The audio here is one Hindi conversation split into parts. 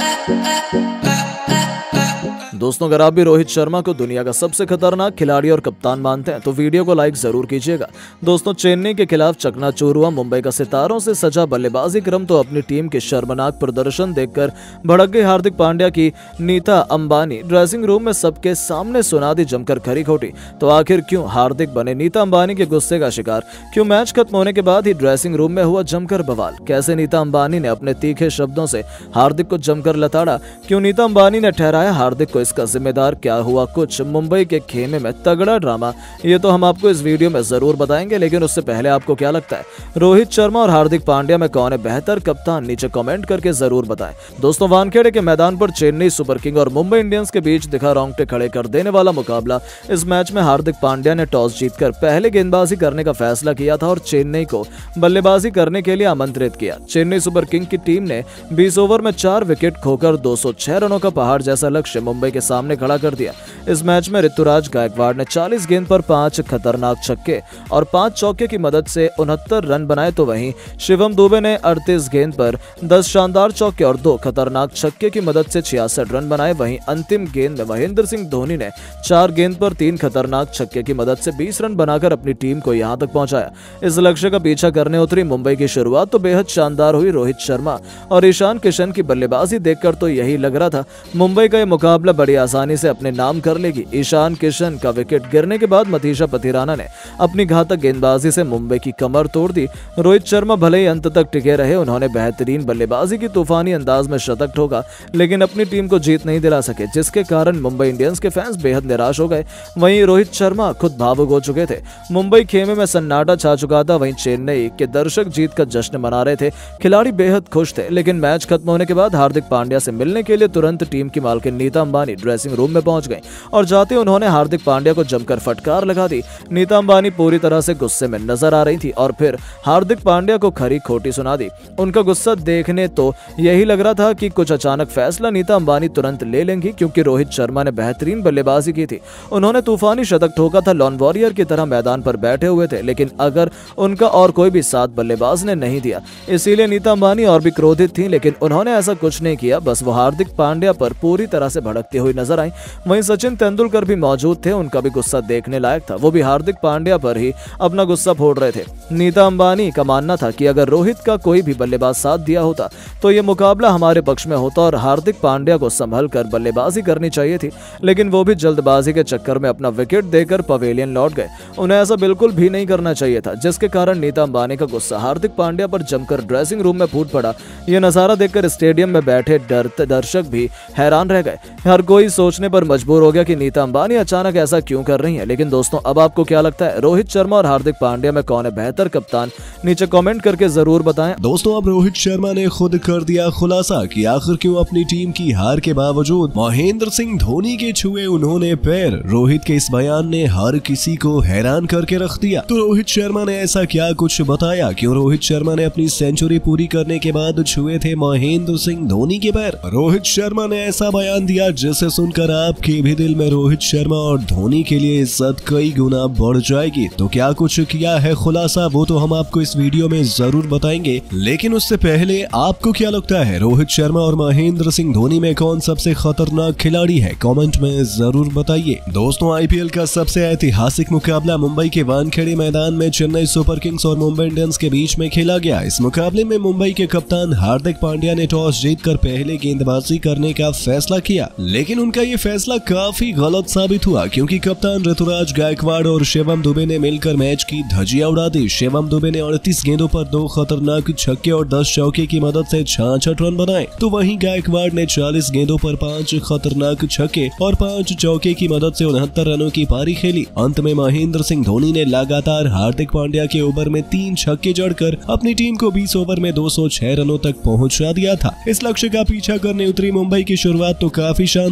दोस्तों, अगर आप भी रोहित शर्मा को दुनिया का सबसे खतरनाक खिलाड़ी और कप्तान मानते हैं तो वीडियो को लाइक जरूर कीजिएगा। दोस्तों, चेन्नई के खिलाफ चकनाचूर हुआ मुंबई का सितारों से सजा बल्लेबाजी क्रम तो अपनी टीम के शर्मनाक प्रदर्शन देखकर भड़क गई हार्दिक पांड्या की नीता अंबानी ड्रेसिंग रूम में सबके सामने सुना दी जमकर खरी खोटी। तो आखिर क्यों हार्दिक बने नीता अंबानी के गुस्से का शिकार? क्यों मैच खत्म होने के बाद ही ड्रेसिंग रूम में हुआ जमकर बवाल? कैसे नीता अंबानी ने अपने तीखे शब्दों से हार्दिक को जमकर लताड़ा? क्यों नीता अंबानी ने ठहराया हार्दिक को इसका जिम्मेदार? क्या हुआ कुछ मुंबई के खेमे में तगड़ा ड्रामा? ये तो हम आपको इस वीडियो में जरूर बताएंगे, लेकिन उससे पहले आपको क्या लगता है रोहित शर्मा और हार्दिक पांड्या में कौन है बेहतर कप्तान? नीचे कमेंट करके जरूर बताएं। दोस्तों, वानखेड़े के मैदान पर चेन्नई सुपर किंग और मुंबई इंडियंस के बीच दिखा रोंगटे खड़े कर देने वाला मुकाबला। इस मैच में हार्दिक पांड्या ने टॉस जीतकर पहले गेंदबाजी करने का फैसला किया था और चेन्नई को बल्लेबाजी करने के लिए आमंत्रित किया। चेन्नई सुपर किंग की टीम ने 20 ओवर में 4 विकेट खोकर 206 रनों का पहाड़ जैसा लक्ष्य मुंबई के सामने खड़ा कर दिया। इस मैच में ऋतुराज गायकवाड़ ने 40 गेंद पर 5 खतरनाक छक्के और 5 चौके की मदद से 69 रन बनाए, तो वहीं शिवम दुबे ने 38 गेंद पर 10 शानदार चौके और 2 खतरनाक छक्के की मदद से 66 रन बनाए। वहीं अंतिम गेंद में महेंद्र सिंह धोनी ने 4 गेंद पर 3 खतरनाक छक्के की मदद से 20 रन बनाकर अपनी टीम को यहां तक पहुंचाया। इस लक्ष्य का पीछा करने उतरी मुंबई की शुरुआत तो बेहद शानदार हुई। रोहित शर्मा और ईशान किशन की बल्लेबाजी देखकर तो यही लग रहा था मुंबई का यह मुकाबला बड़ी आसानी से अपने नाम कर लेगी। ईशान किशन का विकेट गिरने के बाद मतीशा पथिराना ने अपनी घातक गेंदबाजी से मुंबई की कमर तोड़ दी। रोहित शर्मा भले ही अंत तक टिके रहे, उन्होंने बेहतरीन बल्लेबाजी की तूफानी अंदाज में शतक ठोका, लेकिन अपनी टीम को जीत नहीं दिला सके, जिसके कारण मुंबई इंडियंस के फैंस बेहद निराश हो गए। वहीं रोहित शर्मा खुद भावुक हो चुके थे। मुंबई खेमे में सन्नाटा छा चुका था। वहीं चेन्नई के दर्शक जीत का जश्न मना रहे थे। खिलाड़ी बेहद खुश थे, लेकिन मैच खत्म होने के बाद हार्दिक पांड्या से मिलने के लिए तुरंत टीम की मालकिन नीता अंबानी ड्रेसिंग रूम में पहुंच गई और जाते उन्होंने हार्दिक पांड्या को जमकर फटकार लगा दी। नीता अंबानी पूरी तरह से गुस्से में नजर आ रही थी और फिर हार्दिक पांड्या को खरी खोटी सुना दी। उनका गुस्सा देखने तो यही लग रहा था कि कुछ अचानक फैसला नीता अंबानी तुरंत ले लेंगी, क्योंकि रोहित शर्मा ने बेहतरीन बल्लेबाजी की थी। उन्होंने तूफानी शतक ठोका था, लॉन वॉरियर की तरह मैदान पर बैठे हुए थे, लेकिन अगर उनका और कोई भी साथ बल्लेबाज ने नहीं दिया, इसीलिए नीता अंबानी और भी क्रोधित थी, लेकिन उन्होंने ऐसा कुछ नहीं किया। बस वो हार्दिक पांड्या पर पूरी तरह से भड़कती हुई नजर आई। वहीं सचिन तेंदुलकर भी मौजूद थे, उनका भी गुस्सा देखने लायक था। वो भी हार्दिक पांड्या पर ही अपना गुस्सा फोड़ रहे थे। नीता अंबानी का मानना था कि अगर रोहित का कोई भी बल्लेबाज साथ दिया होता तो ये मुकाबला हमारे पक्ष में होता और हार्दिक पांड्या को संभल कर बल्लेबाजी करनी चाहिए थी, लेकिन वो भी जल्दबाजी के चक्कर में अपना विकेट देकर पवेलियन लौट गए। उन्हें ऐसा बिल्कुल भी नहीं करना चाहिए था, जिसके कारण नीता अंबानी का गुस्सा हार्दिक पांड्या पर जमकर ड्रेसिंग रूम में फूट पड़ा। यह नजारा देखकर स्टेडियम में बैठे दर्शक भी हैरान रह गए। हर कोई सोचने पर मजबूर हो गया कि नीता अंबानी अचानक ऐसा क्यों कर रही है। लेकिन दोस्तों, अब आपको क्या लगता है रोहित शर्मा और हार्दिक पांड्या में कौन है बेहतर कप्तान? नीचे कमेंट करके जरूर बताएं। दोस्तों, अब रोहित शर्मा ने खुद कर दिया खुलासा कि आखिर क्यों अपनी टीम की हार के बावजूद महेंद्र सिंह धोनी के छुए उन्होंने पैर। रोहित के इस बयान ने हर किसी को हैरान करके रख दिया। तो रोहित शर्मा ने ऐसा क्या कुछ बताया? क्यों रोहित शर्मा ने अपनी सेंचुरी पूरी करने के बाद छुए थे महेंद्र सिंह धोनी के पैर? रोहित शर्मा ने ऐसा बयान दिया जिसे सुनकर आपके भी दिल में रोहित शर्मा और धोनी के लिए इज्जत कई गुना बढ़ जाएगी। तो क्या कुछ किया है खुलासा, वो तो हम आपको इस वीडियो में जरूर बताएंगे, लेकिन उससे पहले आपको क्या लगता है रोहित शर्मा और महेंद्र सिंह धोनी में कौन सबसे खतरनाक खिलाड़ी है? कमेंट में जरूर बताइए। दोस्तों, आईपीएल का सबसे ऐतिहासिक मुकाबला मुंबई के वानखेड़े मैदान में चेन्नई सुपर किंग्स और मुंबई इंडियंस के बीच में खेला गया। इस मुकाबले में मुंबई के कप्तान हार्दिक पांड्या ने टॉस जीतकर पहले गेंदबाजी करने का फैसला किया, लेकिन उनका ये फैसला काफी गलत साबित हुआ, क्योंकि कप्तान ऋतुराज गायकवाड़ और शिवम दुबे ने मिलकर मैच की धज्जियां उड़ा दी। शिवम दुबे ने 38 गेंदों पर 2 खतरनाक छक्के और 10 चौके की मदद से 66 रन बनाए, तो वहीं गायकवाड़ ने 40 गेंदों पर 5 खतरनाक छक्के और 5 चौके की मदद से 69 रनों की पारी खेली। अंत में महेंद्र सिंह धोनी ने लगातार हार्दिक पांड्या के ओवर में 3 छक्के जड़कर अपनी टीम को 20 ओवर में 206 रनों तक पहुंचा दिया था। इस लक्ष्य का पीछा करने उतरी मुंबई की शुरुआत तो काफी शानदार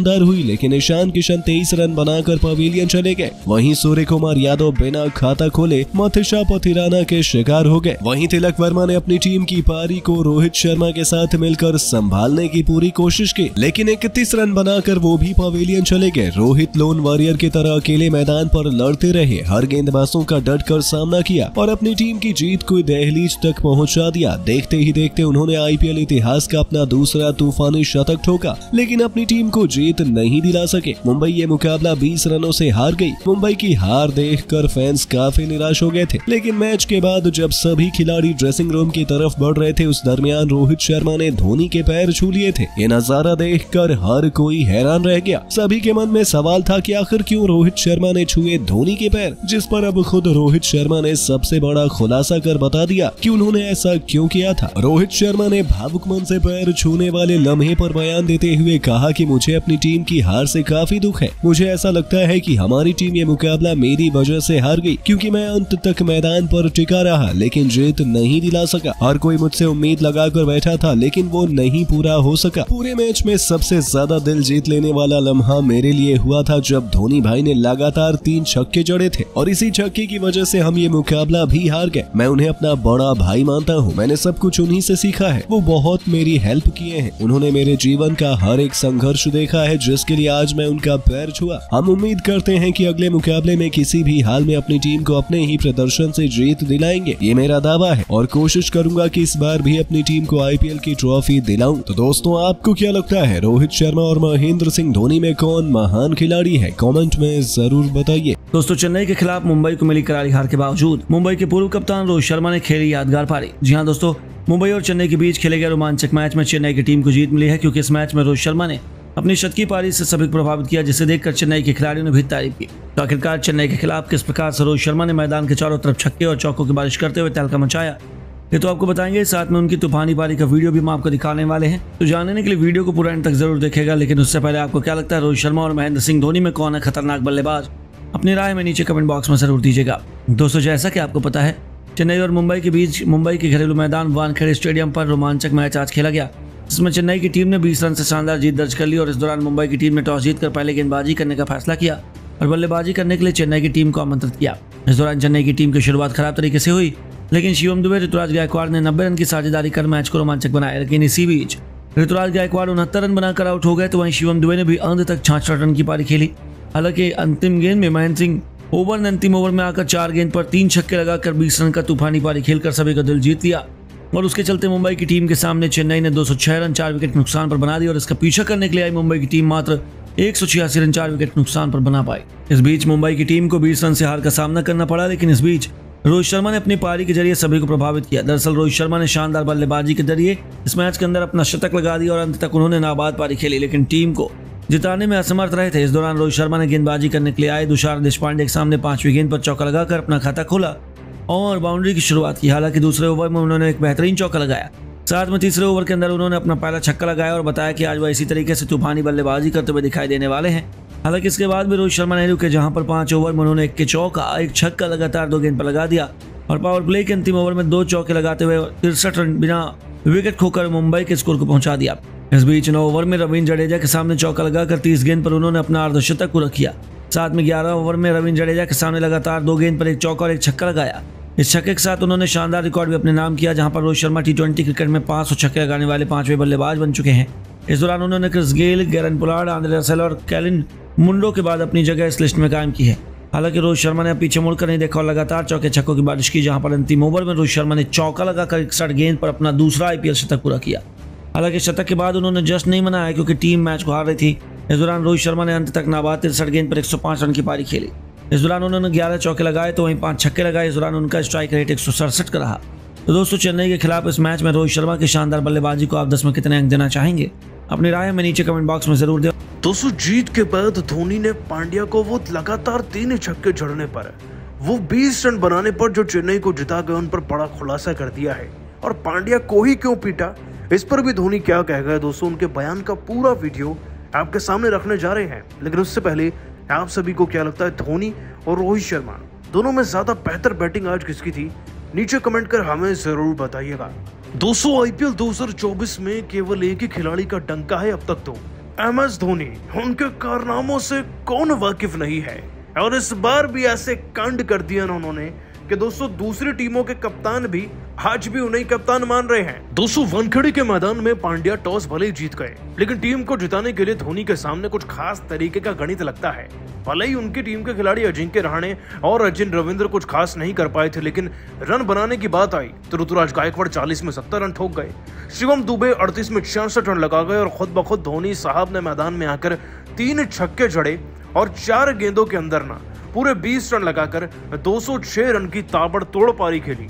शानदार हुई, लेकिन ईशान किशन 23 रन बनाकर पवेलियन चले गए। वहीं सूर्य कुमार यादव बिना खाता खोले मथुशा पथिराना के शिकार हो गए। वहीं तिलक वर्मा ने अपनी टीम की पारी को रोहित शर्मा के साथ मिलकर संभालने की पूरी कोशिश की, लेकिन 31 रन बनाकर वो भी पवेलियन चले गए। रोहित लोन वॉरियर की तरह अकेले मैदान पर लड़ते रहे, हर गेंदबाजों का डट कर सामना किया और अपनी टीम की जीत को दहलीज तक पहुंचा दिया। देखते ही देखते उन्होंने आईपीएल इतिहास का अपना दूसरा तूफानी शतक ठोका, लेकिन अपनी टीम को जीत नहीं दिला सके। मुंबई ये मुकाबला 20 रनों से हार गई। मुंबई की हार देखकर फैंस काफी निराश हो गए थे, लेकिन मैच के बाद जब सभी खिलाड़ी ड्रेसिंग रूम की तरफ बढ़ रहे थे, उस दरमियान रोहित शर्मा ने धोनी के पैर छू लिए थे। ये नजारा देखकर हर कोई हैरान रह गया। सभी के मन में सवाल था कि आखिर क्यों रोहित शर्मा ने छुए धोनी के पैर, जिस पर अब खुद रोहित शर्मा ने सबसे बड़ा खुलासा कर बता दिया कि उन्होंने ऐसा क्यों किया था। रोहित शर्मा ने भावुक मन से पैर छूने वाले लम्हे पर बयान देते हुए कहा कि मुझे अपनी टीम की हार से काफी दुख है। मुझे ऐसा लगता है कि हमारी टीम ये मुकाबला मेरी वजह से हार गई, क्योंकि मैं अंत तक मैदान पर टिका रहा लेकिन जीत नहीं दिला सका। हर कोई मुझसे उम्मीद लगाकर बैठा था, लेकिन वो नहीं पूरा हो सका। पूरे मैच में सबसे ज्यादा दिल जीत लेने वाला लम्हा मेरे लिए हुआ था जब धोनी भाई ने लगातार 3 छक्के जड़े थे और इसी छक्के की वजह से हम ये मुकाबला भी हार गए। मैं उन्हें अपना बड़ा भाई मानता हूँ, मैंने सब कुछ उन्हीं से सीखा है। वो बहुत मेरी हेल्प किए हैं। उन्होंने मेरे जीवन का हर एक संघर्ष देखा है, जिसके लिए आज मैं उनका पैर छुआ। हम उम्मीद करते हैं कि अगले मुकाबले में किसी भी हाल में अपनी टीम को अपने ही प्रदर्शन से जीत दिलाएंगे। ये मेरा दावा है और कोशिश करूंगा कि इस बार भी अपनी टीम को आईपीएल की ट्रॉफी दिलाऊं। तो दोस्तों, आपको क्या लगता है, रोहित शर्मा और महेंद्र सिंह धोनी में कौन महान खिलाड़ी है? कमेंट में जरूर बताइए। दोस्तों, चेन्नई के खिलाफ मुंबई को मिली करारी हार के बावजूद मुंबई के पूर्व कप्तान रोहित शर्मा ने खेली यादगार पारी। जी हां दोस्तों, मुंबई और चेन्नई के बीच खेले गए रोमांचक मैच में चेन्नई की टीम को जीत मिली है, क्योंकि इस मैच में रोहित शर्मा ने अपनी शतकीय पारी से सभी को प्रभावित किया, जिसे देखकर चेन्नई के खिलाड़ियों ने भी तारीफ की। तो आखिरकार चेन्नई के खिलाफ किस प्रकार से रोहित शर्मा ने मैदान के चारों तरफ छक्के और चौकों की बारिश करते हुए तहलका मचाया, ये तो आपको बताएंगे। साथ में उनकी तूफानी पारी का वीडियो भी हम आपको दिखाने वाले हैं, तो जानने के लिए वीडियो को पूरा एंड तक जरूर देखेगा। लेकिन उससे पहले आपको क्या लगता है, रोहित शर्मा और महेंद्र सिंह धोनी में कौन है खतरनाक बल्लेबाज? अपनी राय में नीचे कमेंट बॉक्स में जरूर दीजिएगा। दोस्तों, जैसा कि आपको पता है, चेन्नई और मुंबई के बीच मुंबई के घरेलू मैदान वानखेड़े स्टेडियम पर रोमांचक मैच आज खेला गया, जिसमें चेन्नई की टीम ने 20 रन से शानदार जीत दर्ज कर ली और इस दौरान मुंबई की टीम ने टॉस जीतकर पहले गेंदबाजी करने का फैसला किया और बल्लेबाजी करने के लिए चेन्नई की टीम को आमंत्रित किया। इस दौरान चेन्नई की टीम की शुरुआत खराब तरीके से हुई, लेकिन शिवम दुबे, ऋतुराज गायकवाड़ ने 90 रन की साझेदारी कर मैच को रोमांचक बनाया। लेकिन इसी बीच ऋतुराज गायकवाड़ 69 रन बनाकर आउट हो गए, तो वहीं शिवम दुबे ने भी अंत तक 66 रन की पारी खेली। हालांकि अंतिम गेंद में महेंद्र सिंह ओवर ने अंतिम ओवर में आकर 4 गेंद पर 3 छक्के लगाकर 20 रन का तूफानी पारी खेलकर सभी का दिल जीत लिया और उसके चलते मुंबई की टीम के सामने चेन्नई ने 206 रन 4 विकेट नुकसान पर बना दी और इसका पीछा करने के लिए आई मुंबई की टीम मात्र 186 रन 4 विकेट नुकसान पर बना पाई। इस बीच मुंबई की टीम को 20 रन से हार का सामना करना पड़ा, लेकिन इस बीच रोहित शर्मा ने अपनी पारी के जरिए सभी को प्रभावित किया। दरअसल रोहित शर्मा ने शानदार बल्लेबाजी के जरिए इस मैच के अंदर अपना शतक लगा दिया और अंत तक उन्होंने नाबाद पारी खेली, लेकिन टीम को जिताने में असमर्थ रहे थे। इस दौरान रोहित शर्मा ने गेंदबाजी करने के लिए आए तुषार देशपांडे के सामने 5वीं गेंद पर चौका लगाकर अपना खाता खोला और बाउंड्री की शुरुआत की। हालांकि दूसरे ओवर में उन्होंने एक बेहतरीन चौका लगाया, साथ में तीसरे ओवर के अंदर उन्होंने अपना पहला छक्का लगाया और बताया कि आज वह इसी तरीके से तूफानी बल्लेबाजी करते हुए दिखाई देने वाले हैं। हालांकि इसके बाद भी रोहित शर्मा नहीं रुके, जहां पर 5 ओवर में उन्होंने 1 के चौका 1 छक्का लगातार 2 गेंद पर लगा दिया और पावर प्ले के अंतिम ओवर में 2 चौके लगाते हुए 63 रन बिना विकेट खोकर मुंबई के स्कोर को पहुंचा दिया। इस बीच 9 ओवर में रवींद्र जडेजा के सामने चौका लगाकर 30 गेंद पर उन्होंने अपना अर्धशतक पूरा किया। साथ में 11 ओवर में रवींद्र जडेजा के सामने लगातार 2 गेंद पर 1 चौका और 1 छक्का लगाया। इस छक्के के साथ उन्होंने शानदार रिकॉर्ड भी अपने नाम किया, जहां पर रोहित शर्मा T20 क्रिकेट में 500 छक्के लगाने वाले 5वें बल्लेबाज बन चुके हैं। इस दौरान उन्होंने Chris Gayle, Kieron Pollard, Andre Russell और कैलिन मुंडो के बाद अपनी जगह इस लिस्ट में कायम की है। हालांकि रोहित शर्मा ने पीछे मुड़कर नहीं देखा और लगातार चौके छक्कों की बारिश की, जहां पर अंतिम ओवर में रोहित शर्मा ने चौका लगाकर 61 गेंद पर अपना दूसरा आईपीएल शतक पूरा किया। हालांकि शतक के बाद उन्होंने जश्न नहीं मनाया, क्योंकि टीम मैच को हार रही थी। इस दौरान रोहित शर्मा ने अंत तक नाबाद 63 गेंद पर 105 रन की पारी खेली। इस दौरान उन्होंने 11 चौके लगाए तो वहीं 5 छक्के लगाए। इस दौरान उनका स्ट्राइक रेट 167 का रहा। तो दोस्तों, चेन्नई के खिलाफ इस मैच में रोहित शर्मा की शानदार बल्लेबाजी को आप 10 में कितने अंक देना चाहेंगे? अपनी राय में नीचे कमेंट बॉक्स में जरूर दें। दोस्तों, जीत के बाद धोनी ने पांड्या को वो लगातार 3 छक्के जड़ने पर, वो 20 रन बनाने पर जो चेन्नई को जिता गए, उन पर बड़ा खुलासा कर दिया है। और पांड्या को ही क्यों पीटा, इस पर भी धोनी क्या कह गए दोस्तों, उनके बयान का पूरा वीडियो आपके सामने रखने जा रहे हैं। लेकिन उससे पहले आप सभी को क्या लगता है, धोनी और रोहित शर्मा दोनों में ज्यादा बेहतर बैटिंग आज किसकी थी? नीचे कमेंट कर हमें जरूर बताइएगा। दोस्तों, आईपीएल 2024 में केवल एक ही खिलाड़ी का डंका है अब तक तो, MS धोनी, उनके कारनामों से कौन वाकिफ नहीं है। और इस बार भी ऐसे कांड कर दिया उन्होंने कि दोस्तों दूसरी टीमों के कप्तान भी आज भी उन्हें कप्तान मान रहे हैं। दोस्तों वानखेड़े के मैदान में पांड्या टॉस भले ही जीत गए, लेकिन टीम को जिताने के लिए धोनी के सामने कुछ खास तरीके का गणित लगता है। भले ही उनकी टीम के खिलाड़ी अजिंक्य रहाणे और अजिन रविंद्र कुछ खास नहीं कर पाए थे, लेकिन रन बनाने की बात आई तो ऋतुराज गायकवाड़ 40 में 70 रन ठोक गए। शिवम दुबे 38 में 66 रन लगा गए और खुद ब खुद धोनी साहब ने मैदान में आकर 3 छक्के जड़े और 4 गेंदों के अंदर पूरे 20 रन लगाकर 206 रन की ताबड़तोड़ पारी खेली।